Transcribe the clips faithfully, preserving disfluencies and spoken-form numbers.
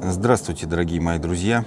Здравствуйте, дорогие мои друзья.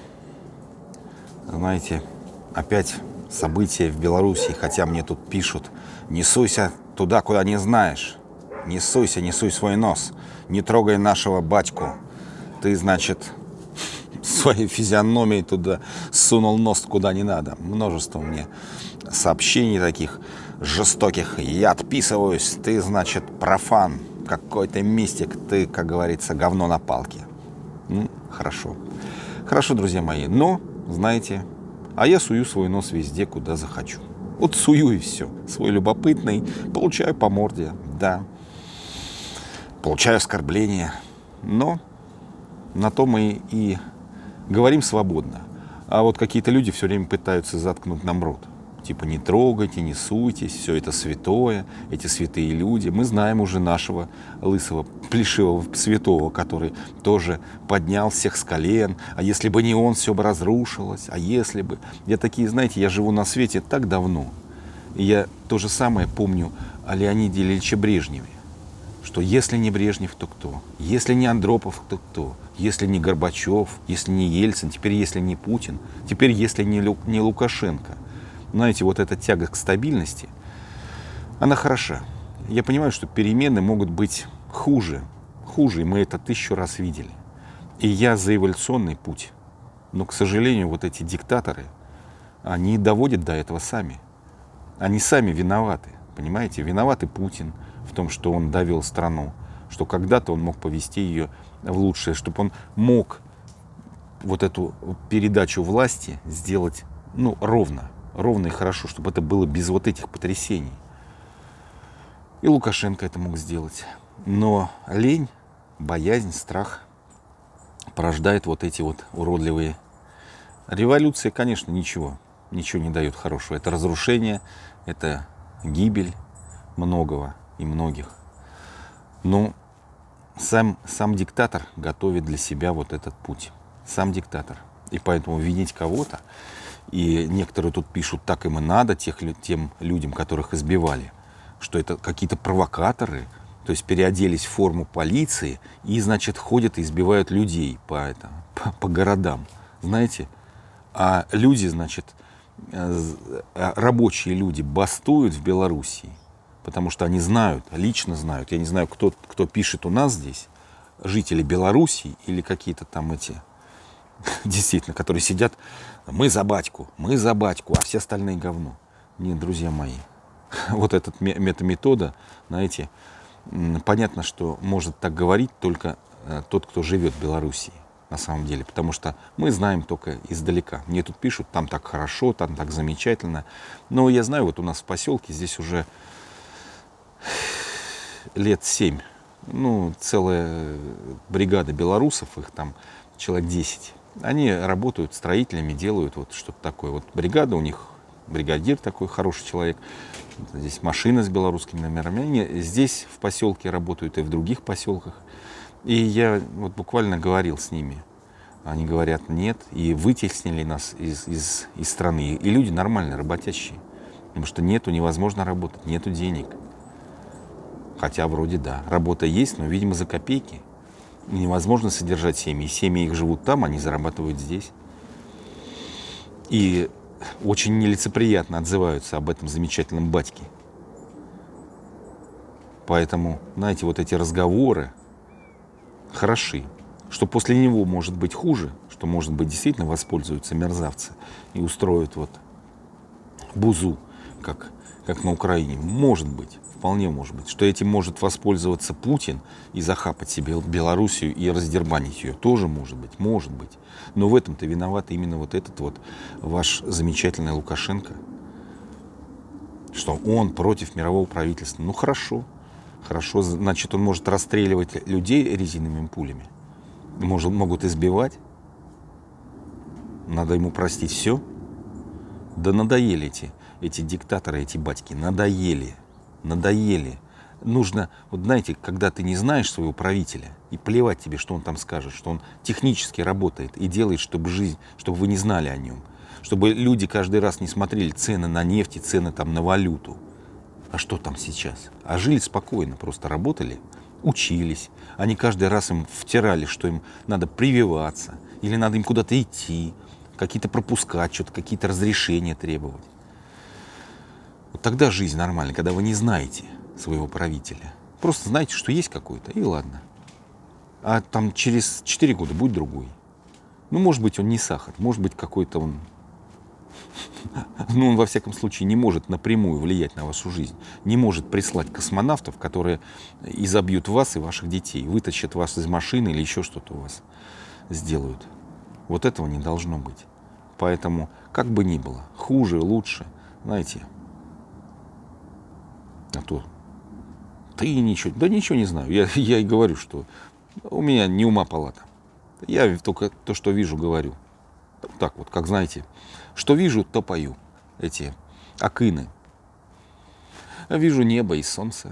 Знаете, опять события в Беларуси, хотя мне тут пишут: не суйся туда, куда не знаешь. Не суйся, не суй свой нос. Не трогай нашего батьку. Ты, значит, своей физиономией туда сунул нос куда не надо. Множество мне сообщений таких жестоких. Я отписываюсь. Ты, значит, профан. Какой ты мистик. Ты, как говорится, говно на палке. Ну, хорошо. Хорошо, друзья мои. Но, знаете, а я сую свой нос везде, куда захочу. Вот сую и все. Свой любопытный. Получаю по морде. Да. Получаю оскорбления. Но на то мы и говорим свободно. А вот какие-то люди все время пытаются заткнуть нам рот. Типа не трогайте, не суйтесь, все это святое, эти святые люди. Мы знаем уже нашего лысого, плешивого святого, который тоже поднял всех с колен. А если бы не он, все бы разрушилось. А если бы... Я такие, знаете, я живу на свете так давно. И я то же самое помню о Леониде Ильиче Брежневе. Что если не Брежнев, то кто? Если не Андропов, то кто? Если не Горбачев, если не Ельцин, теперь если не Путин, теперь если не, Лю... не Лукашенко. Знаете, вот эта тяга к стабильности, она хороша. Я понимаю, что перемены могут быть хуже. Хуже, и мы это тысячу раз видели. И я за эволюционный путь. Но, к сожалению, вот эти диктаторы, они доводят до этого сами. Они сами виноваты. Понимаете? Виноваты Путин в том, что он довел страну. Что когда-то он мог повести ее в лучшее. Чтобы он мог вот эту передачу власти сделать, ну, ровно. Ровно и хорошо, чтобы это было без вот этих потрясений. И Лукашенко это мог сделать. Но лень, боязнь, страх порождает вот эти вот уродливые. Революция, конечно, ничего, ничего не дает хорошего. Это разрушение, это гибель многого и многих. Но сам, сам диктатор готовит для себя вот этот путь. Сам диктатор. И поэтому винить кого-то, и некоторые тут пишут, так им и надо, тех, тем людям, которых избивали, что это какие-то провокаторы, то есть переоделись в форму полиции и, значит, ходят и избивают людей по, это, по, по городам, знаете. А люди, значит, рабочие люди бастуют в Белоруссии, потому что они знают, лично знают, я не знаю, кто, кто пишет у нас здесь, жители Белоруссии или какие-то там эти... Действительно, которые сидят, мы за батьку, мы за батьку, а все остальные говно. Нет, друзья мои, вот эта метаметода, знаете, понятно, что может так говорить только тот, кто живет в Белоруссии, на самом деле, потому что мы знаем только издалека. Мне тут пишут, там так хорошо, там так замечательно, но я знаю, вот у нас в поселке здесь уже лет семь, ну, целая бригада белорусов, их там человек десять. Они работают строителями, делают вот что-то такое. Вот бригада у них, бригадир такой хороший человек. Здесь машина с белорусскими номерами. Они здесь в поселке работают и в других поселках. И я вот буквально говорил с ними. Они говорят нет. И вытеснили нас из, из, из страны. И люди нормальные, работящие. Потому что нету, невозможно работать, нету денег. Хотя вроде да. Работа есть, но, видимо, за копейки. Невозможно содержать семьи. Семьи их живут там, они зарабатывают здесь. И очень нелицеприятно отзываются об этом замечательном батьке. Поэтому, знаете, вот эти разговоры хороши. Что после него может быть хуже, что, может быть, действительно воспользуются мерзавцы и устроят вот бузу, как, как на Украине. Может быть. Вполне может быть, что этим может воспользоваться Путин и захапать себе Белоруссию и раздербанить ее. Тоже может быть, может быть. Но в этом-то виноват именно вот этот вот ваш замечательный Лукашенко. Что он против мирового правительства. Ну хорошо, хорошо, значит он может расстреливать людей резиновыми пулями. Может, могут избивать. Надо ему простить все. Да надоели эти, эти диктаторы, эти батьки, надоели. Надоели. Нужно, вот знаете, когда ты не знаешь своего правителя, и плевать тебе, что он там скажет, что он технически работает и делает, чтобы жизнь, чтобы вы не знали о нем, чтобы люди каждый раз не смотрели цены на нефть и цены там на валюту. А что там сейчас? А жили спокойно, просто работали, учились. Они каждый раз им втирали, что им надо прививаться, или надо им куда-то идти, какие-то пропускать, что-то, какие-то разрешения требовать. Вот тогда жизнь нормальная, когда вы не знаете своего правителя. Просто знаете, что есть какой-то, и ладно. А там через четыре года будет другой. Ну, может быть, он не сахар, может быть, какой-то он... Ну, он, во всяком случае, не может напрямую влиять на вашу жизнь. Не может прислать космонавтов, которые изобьют вас и ваших детей, вытащат вас из машины или еще что-то у вас сделают. Вот этого не должно быть. Поэтому, как бы ни было, хуже, лучше, знаете, а то ты ничего, да ничего не знаю. Я, я и говорю, что у меня не ума палата. Я только то, что вижу, говорю. Так вот, как знаете, что вижу, то пою. Эти акины. Вижу небо и солнце.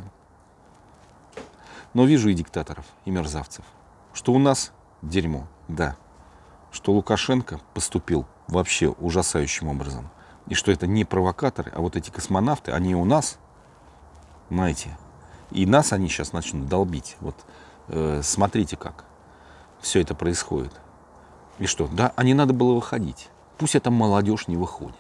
Но вижу и диктаторов, и мерзавцев. Что у нас дерьмо, да. Что Лукашенко поступил вообще ужасающим образом. И что это не провокаторы, а вот эти космонавты, они у нас, знаете, и нас они сейчас начнут долбить. Вот э, смотрите, как все это происходит. И что, да, а не надо было выходить. Пусть эта молодежь не выходит.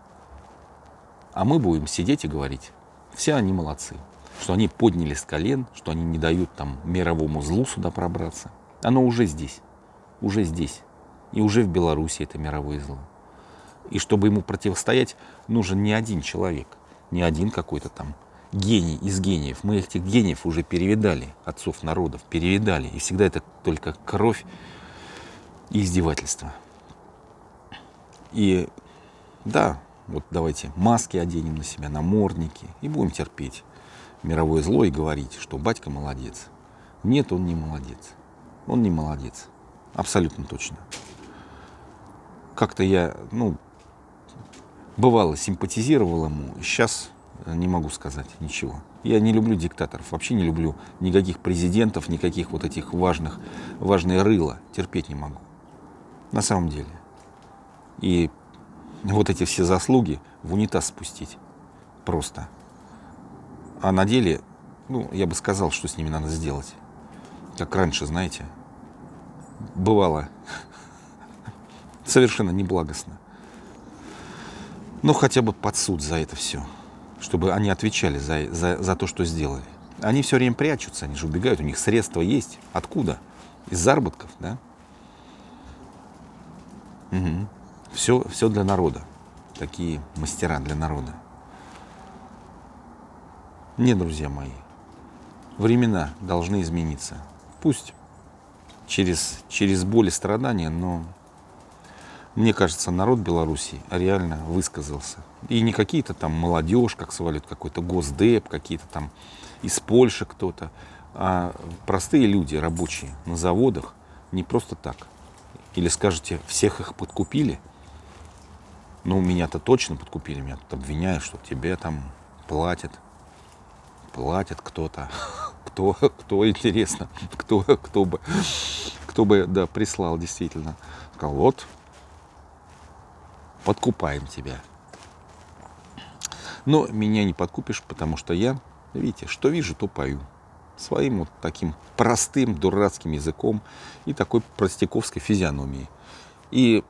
А мы будем сидеть и говорить, все они молодцы. Что они поднялись с колен, что они не дают там мировому злу сюда пробраться. Оно уже здесь, уже здесь. И уже в Беларуси это мировое зло. И чтобы ему противостоять, нужен не один человек, не один какой-то там гений из гениев. Мы этих гениев уже перевидали, отцов народов, перевидали. И всегда это только кровь и издевательство. И да, вот давайте маски оденем на себя, намордники, и будем терпеть мировое зло и говорить, что батька молодец. Нет, он не молодец. Он не молодец. Абсолютно точно. Как-то я, ну, бывало, симпатизировал ему, сейчас не могу сказать ничего. Я не люблю диктаторов, вообще не люблю никаких президентов, никаких вот этих важных, важные рыла. Терпеть не могу. На самом деле. И вот эти все заслуги в унитаз спустить. Просто. А на деле, ну, я бы сказал, что с ними надо сделать. Как раньше, знаете, бывало совершенно неблагостно. Но хотя бы под суд за это все. Чтобы они отвечали за, за, за то, что сделали. Они все время прячутся, они же убегают, у них средства есть. Откуда? Из заработков, да? Угу. Все, все для народа. Такие мастера для народа. Нет, друзья мои, времена должны измениться. Пусть через, через боль и страдания, но мне кажется, народ Беларуси реально высказался. И не какие-то там молодежь, как свалит какой-то Госдеп, какие-то там из Польши кто-то, а простые люди, рабочие на заводах, не просто так. Или скажете, всех их подкупили? Ну, меня-то точно подкупили, меня тут обвиняют, что тебе там платят. Платит кто-то. Кто, кто, интересно, кто, кто бы, кто бы, да, прислал действительно. Сказал, вот, подкупаем тебя. Но меня не подкупишь, потому что я, видите, что вижу, то пою. Своим вот таким простым, дурацким языком и такой простяковской физиономией. И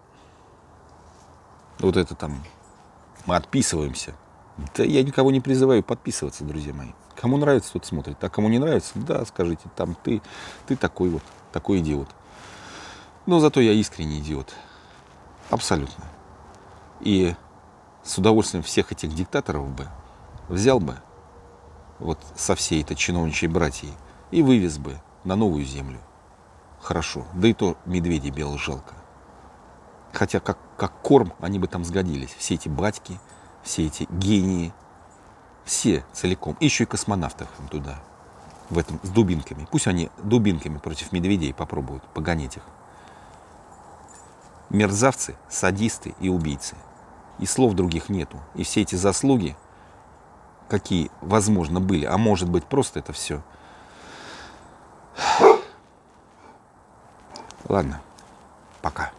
вот это там, мы отписываемся. Да я никого не призываю подписываться, друзья мои. Кому нравится, тот смотрит. А кому не нравится, да, скажите, там ты, ты такой вот, такой идиот. Но зато я искренний идиот. Абсолютно. И с удовольствием всех этих диктаторов бы взял бы вот со всей этой чиновничьей братьей и вывез бы на новую землю. Хорошо. Да и то медведей белых жалко. Хотя как, как корм они бы там сгодились. Все эти батьки, все эти гении, все целиком. И еще и космонавтов им туда, в этом, с дубинками. Пусть они дубинками против медведей попробуют погонять их. Мерзавцы, садисты и убийцы. И слов других нету. И все эти заслуги, какие, возможно, были, а может быть, просто это все. Ладно, пока.